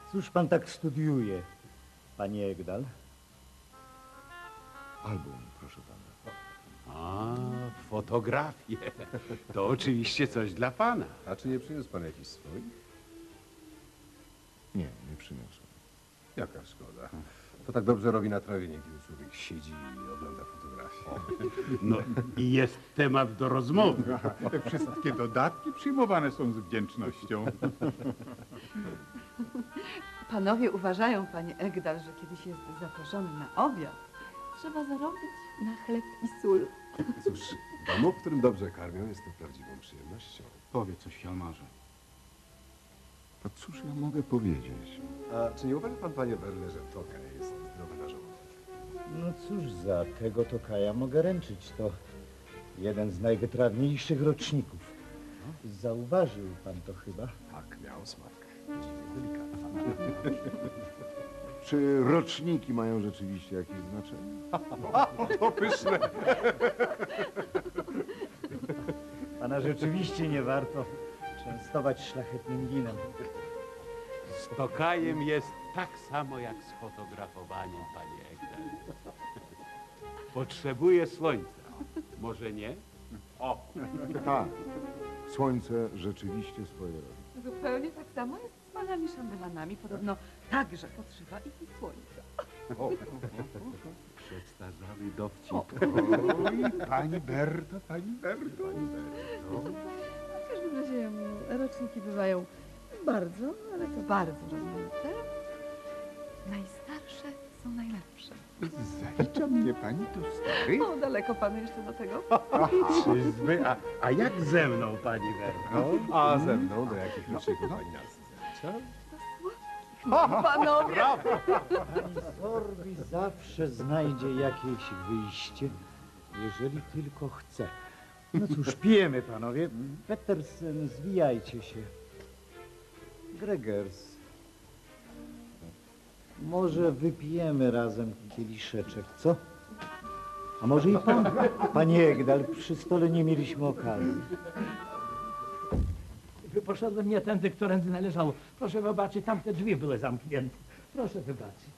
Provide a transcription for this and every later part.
Cóż pan tak studiuje, panie Egdal? Album, proszę pana. A, fotografie. To oczywiście coś dla pana. A czy nie przyniósł pan jakiś swój? Nie, nie przyniosłem. Jaka szkoda. To tak dobrze robi na trawienie, kiedy człowiek siedzi i ogląda fotografię. No i jest temat do rozmowy. Te wszystkie dodatki przyjmowane są z wdzięcznością. Panowie uważają, panie Egdal, że kiedyś jest zaproszony na obiad, trzeba zarobić na chleb i sól. Cóż, w domu, w którym dobrze karmią, jest to prawdziwą przyjemnością. Powie coś, Hjalmarze. A cóż ja mogę powiedzieć? A czy nie uważa pan, panie Werle, że Tokaj jest zdrowy na żołądek? No cóż, za tego Tokaja mogę ręczyć. To jeden z najwytrawniejszych roczników. Zauważył pan to chyba? Tak, miał smak. Dziwnie delikatny. Czy roczniki mają rzeczywiście jakieś znaczenie? To pyszne. Pana rzeczywiście nie warto częstować szlachetnym winem. Z Tokajem jest tak samo jak z fotografowaniem, panie Egdal. Potrzebuje słońca. Może nie? Tak. Słońce rzeczywiście swoje robi. Zupełnie tak samo jest z panami szambelanami. Podobno także potrzeba ich i słońca. Przestarzały dowcip. Oj, pani Berto, pani Berto. W każdym razie roczniki bywają bardzo, ale to bardzo rozmaite. Najstarsze są najlepsze. Zalicza mnie pani do starych? O, daleko panu jeszcze do tego? Czyżby? A jak ze mną, pani Werno? A ze mną do jakich roczników pani nas zalicza? Panowie! Pani Sorbi zawsze znajdzie jakieś wyjście, jeżeli tylko chce. No cóż, pijemy, panowie. Petersen, zwijajcie się. Gregers, może wypijemy razem kieliszeczek, co? A może i pan? Panie Egdal, przy stole nie mieliśmy okazji. Poszedłem nie tędy, którędy należało. Proszę wybaczyć, tamte drzwi były zamknięte. Proszę wybaczyć.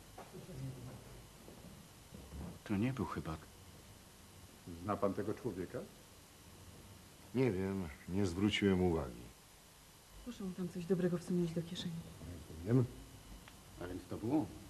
To nie był chyba... Zna pan tego człowieka? Nie wiem, nie zwróciłem uwagi. Proszę mu tam coś dobrego wsunąć do kieszeni. Wiem. A więc to był on.